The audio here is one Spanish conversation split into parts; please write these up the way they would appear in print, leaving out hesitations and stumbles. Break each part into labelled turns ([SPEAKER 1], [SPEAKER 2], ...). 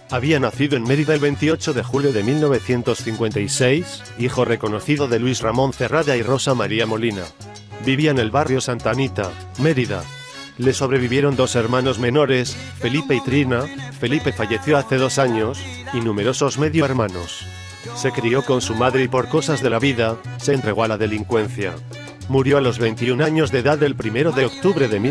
[SPEAKER 1] Había nacido en Mérida el 28 de julio de 1956, hijo reconocido de Luis Ramón Cerrada y Rosa María Molina. Vivía en el barrio Santa Anita, Mérida. Le sobrevivieron dos hermanos menores, Felipe y Trina. Felipe falleció hace 2 años, y numerosos medio hermanos. Se crió con su madre y por cosas de la vida, se entregó a la delincuencia. Murió a los 21 años de edad el 1 de octubre de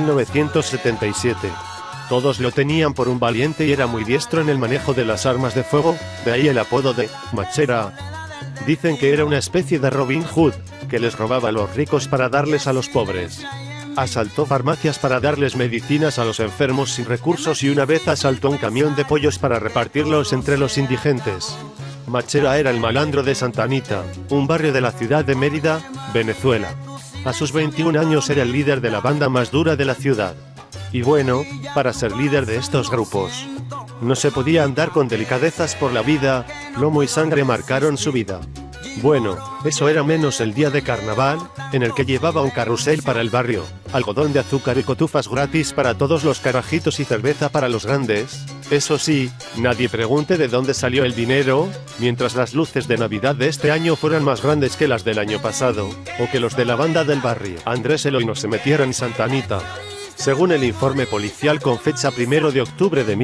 [SPEAKER 1] 1977. Todos lo tenían por un valiente y era muy diestro en el manejo de las armas de fuego, de ahí el apodo de Machera. Dicen que era una especie de Robin Hood, que les robaba a los ricos para darles a los pobres. Asaltó farmacias para darles medicinas a los enfermos sin recursos y una vez asaltó un camión de pollos para repartirlos entre los indigentes. Machera era el malandro de Santa Anita, un barrio de la ciudad de Mérida, Venezuela. A sus 21 años era el líder de la banda más dura de la ciudad. Y bueno, para ser líder de estos grupos, no se podía andar con delicadezas por la vida, plomo y sangre marcaron su vida. Bueno, eso era menos el día de carnaval, en el que llevaba un carrusel para el barrio, algodón de azúcar y cotufas gratis para todos los carajitos y cerveza para los grandes. Eso sí, nadie pregunte de dónde salió el dinero, mientras las luces de Navidad de este año fueran más grandes que las del año pasado, o que los de la banda del barrio Andrés Eloy no se metiera en Santa Anita. Según el informe policial con fecha 1 de octubre de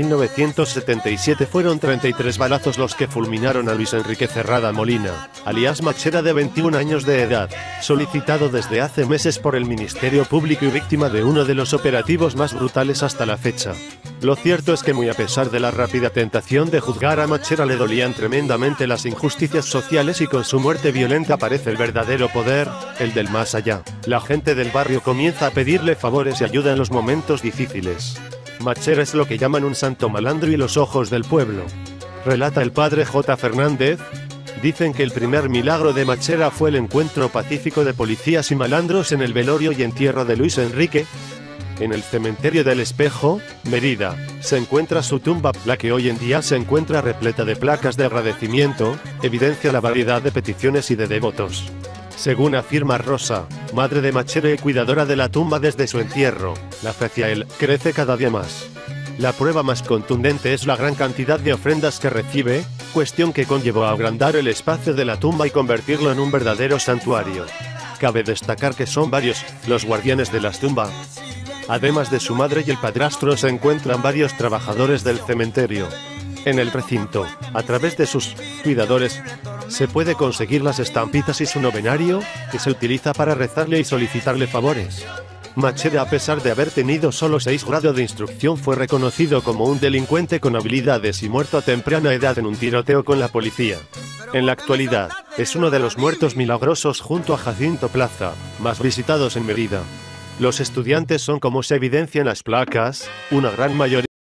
[SPEAKER 1] 1977 fueron 33 balazos los que fulminaron a Luis Enrique Cerrada Molina, alias Machera de 21 años de edad, solicitado desde hace meses por el Ministerio Público y víctima de uno de los operativos más brutales hasta la fecha. Lo cierto es que muy a pesar de la rápida tentación de juzgar a Machera le dolían tremendamente las injusticias sociales y con su muerte violenta aparece el verdadero poder, el del más allá. La gente del barrio comienza a pedirle favores y ayuda en los momentos difíciles. Machera es lo que llaman un santo malandro y los ojos del pueblo. Relata el padre J. Fernández. Dicen que el primer milagro de Machera fue el encuentro pacífico de policías y malandros en el velorio y entierro de Luis Enrique. En el cementerio del Espejo, Mérida, se encuentra su tumba, la que hoy en día se encuentra repleta de placas de agradecimiento, evidencia la variedad de peticiones y de devotos. Según afirma Rosa, madre de Machera y cuidadora de la tumba desde su entierro, la fe hacia él crece cada día más. La prueba más contundente es la gran cantidad de ofrendas que recibe, cuestión que conllevó a agrandar el espacio de la tumba y convertirlo en un verdadero santuario. Cabe destacar que son varios los guardianes de las tumbas. Además de su madre y el padrastro se encuentran varios trabajadores del cementerio. En el recinto, a través de sus cuidadores, se puede conseguir las estampitas y su novenario, que se utiliza para rezarle y solicitarle favores. Machera, a pesar de haber tenido solo 6 grados de instrucción, fue reconocido como un delincuente con habilidades y muerto a temprana edad en un tiroteo con la policía. En la actualidad, es uno de los muertos milagrosos junto a Jacinto Plaza, más visitados en Mérida. Los estudiantes son, como se evidencia en las placas, una gran mayoría